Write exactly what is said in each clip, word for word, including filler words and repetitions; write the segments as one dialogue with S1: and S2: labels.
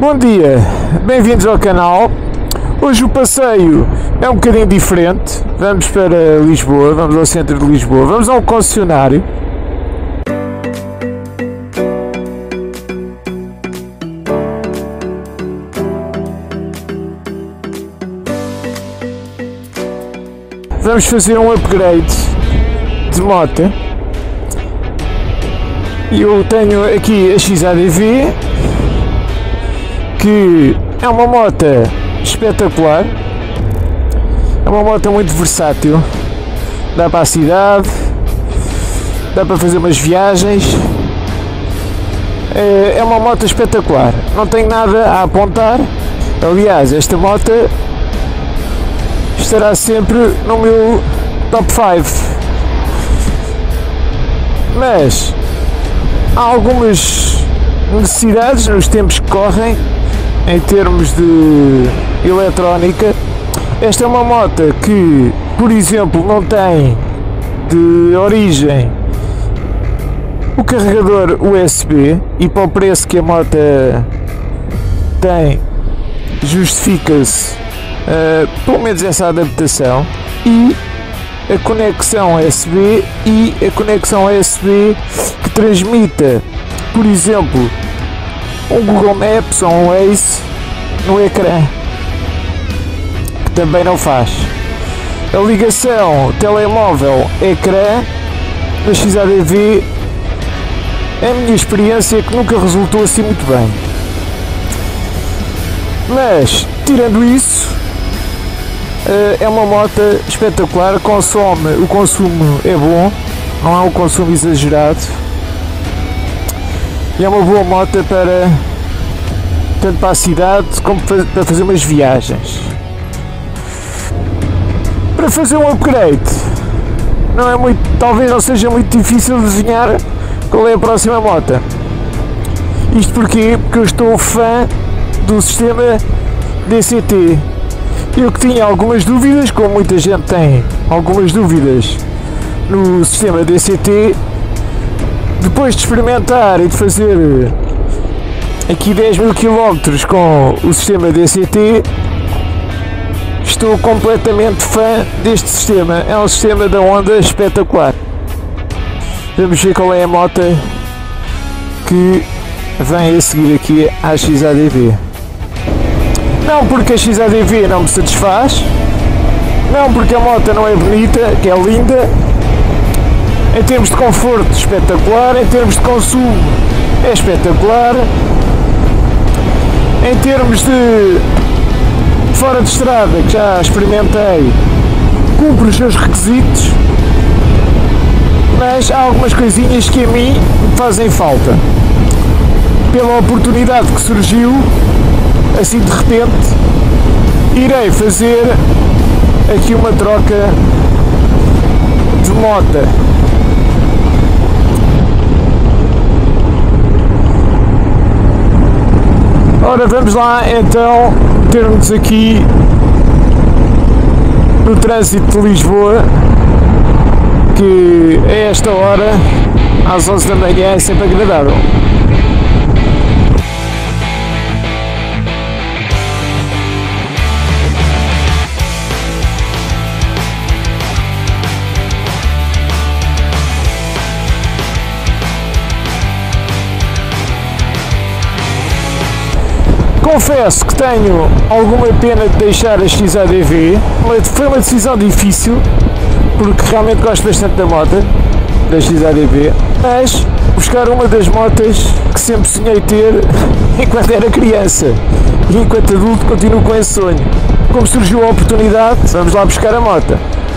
S1: Bom dia, bem-vindos ao canal. Hoje o passeio é um bocadinho diferente. Vamos para Lisboa, vamos ao centro de Lisboa, vamos ao concessionário. Vamos fazer um upgrade de moto. Eu tenho aqui a X A D V, que é uma moto espetacular, é uma moto muito versátil, dá para a cidade, dá para fazer umas viagens, é uma moto espetacular, não tenho nada a apontar. Aliás, esta moto estará sempre no meu top cinco, mas há algumas necessidades nos tempos que correm em termos de eletrónica. Esta é uma moto que, por exemplo, não tem de origem o carregador U S B, e para o preço que a moto tem justifica-se uh, pelo menos essa adaptação, e a conexão U S B e a conexão U S B que transmita, por exemplo, um Google Maps ou um Waze no ecrã, que também não faz. A ligação telemóvel-ecrã da X A D V, é a minha experiência, que nunca resultou assim muito bem. Mas, tirando isso, é uma moto espetacular, consome, o consumo é bom, não é um consumo exagerado, e é uma boa moto para tanto para a cidade como para fazer umas viagens. Para fazer um upgrade não é muito, talvez não seja muito difícil desenhar qual é a próxima moto. Isto porquê? Porque eu estou fã do sistema D C T. Eu que tinha algumas dúvidas, como muita gente tem algumas dúvidas no sistema D C T, depois de experimentar e de fazer aqui dez mil quilómetros com o sistema D C T, estou completamente fã deste sistema. É um sistema da Honda espetacular. Vamos ver qual é a moto que vem a seguir aqui à X A D V. Não porque a X A D V não me satisfaz, não porque a moto não é bonita, que é linda. Em termos de conforto, espetacular. Em termos de consumo, é espetacular. Em termos de fora de estrada, que já experimentei, cumpre os seus requisitos, mas há algumas coisinhas que a mim me fazem falta. Pela oportunidade que surgiu, assim de repente, irei fazer aqui uma troca de moto. Ora, vamos lá então termos aqui no trânsito de Lisboa, que a esta hora, às onze da manhã, é sempre agradável. Confesso que tenho alguma pena de deixar a X A D V, foi uma decisão difícil, porque realmente gosto bastante da moto, da X A D V, mas buscar uma das motas que sempre sonhei ter enquanto era criança, e enquanto adulto continuo com esse sonho. Como surgiu a oportunidade, vamos lá buscar a moto.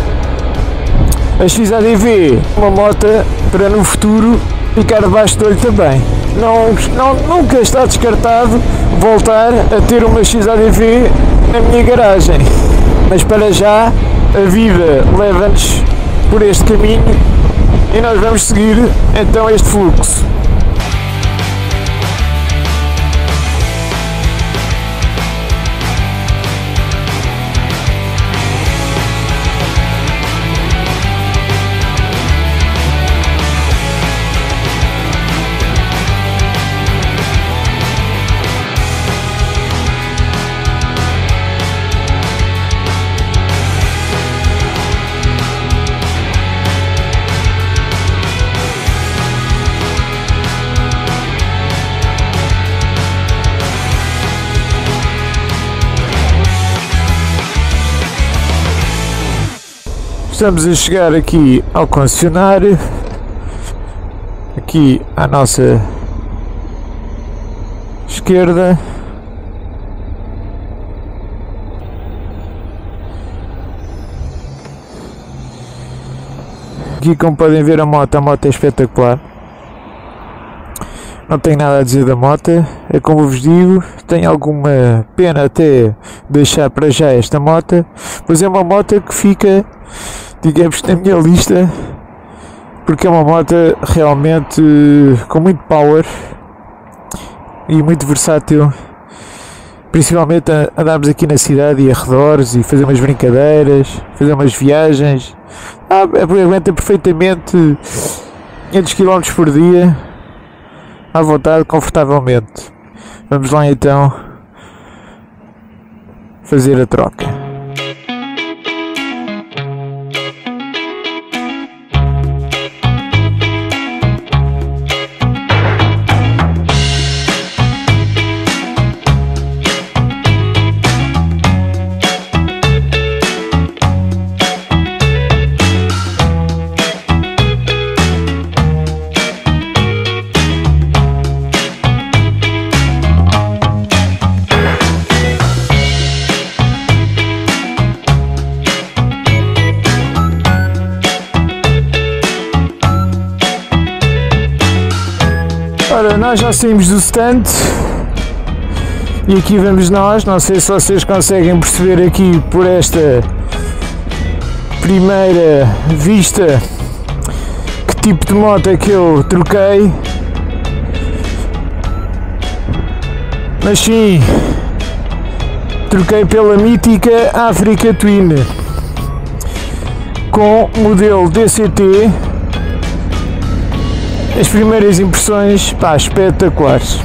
S1: A X A D V, uma moto para no futuro ficar debaixo do olho também. Não, não, nunca está descartado voltar a ter uma X A D V na minha garagem, mas para já a vida leva-nos por este caminho e nós vamos seguir então este fluxo. estamos a chegar aqui ao concessionário, aqui à nossa esquerda. Aqui, como podem ver, a moto, a moto é espetacular. Não tenho nada a dizer da moto, é como vos digo, tenho alguma pena até deixar para já esta moto, pois é uma moto que fica, digamos, na minha lista, porque é uma moto realmente com muito power e muito versátil, principalmente a andarmos aqui na cidade e arredores e fazer umas brincadeiras, fazer umas viagens. Ah, aguenta perfeitamente quinhentos quilómetros por dia, à vontade, confortavelmente. Vamos lá então fazer a troca. Ora, nós já saímos do stand e aqui vamos nós. Não sei se vocês conseguem perceber aqui por esta primeira vista que tipo de moto é que eu troquei, mas sim, troquei pela mítica Africa Twin com modelo D C T. As primeiras impressões, pá, espetaculares.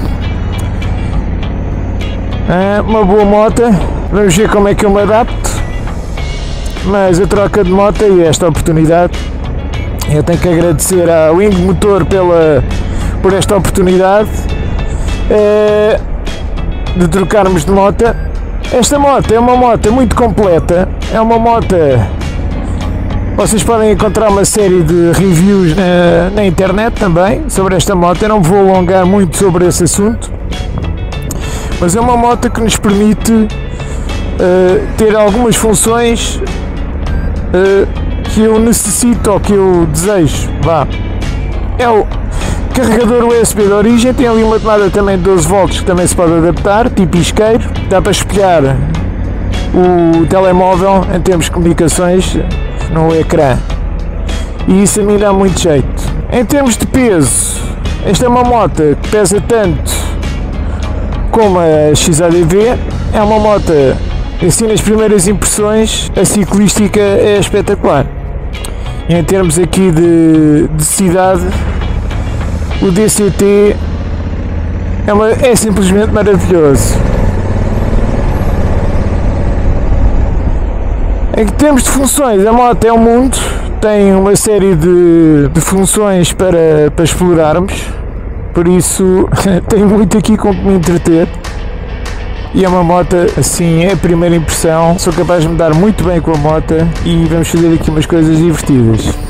S1: É uma boa moto, vamos ver como é que eu me adapto, mas a troca de moto e esta oportunidade, eu tenho que agradecer à Wing Motor pela, por esta oportunidade é, de trocarmos de moto. Esta moto é uma moto muito completa, é uma moto... Vocês podem encontrar uma série de reviews na, na internet também sobre esta moto. Eu não vou alongar muito sobre esse assunto, mas é uma moto que nos permite uh, ter algumas funções uh, que eu necessito ou que eu desejo. Vá. É o carregador U S B de origem, tem ali uma tomada também de doze volts que também se pode adaptar, tipo isqueiro. Dá para espelhar o telemóvel em termos de comunicações no ecrã, e isso a mim dá muito jeito. Em termos de peso, esta é uma moto que pesa tanto como a X A D V. É uma moto, assim, nas primeiras impressões, a ciclística é espetacular. E em termos aqui de, de cidade, o D C T é, uma, é simplesmente maravilhoso. Em termos de funções, a moto é um mundo, tem uma série de, de funções para, para explorarmos, por isso tenho muito aqui com que me entreter. E é uma moto, assim, é a primeira impressão, sou capaz de me dar muito bem com a moto e vamos fazer aqui umas coisas divertidas.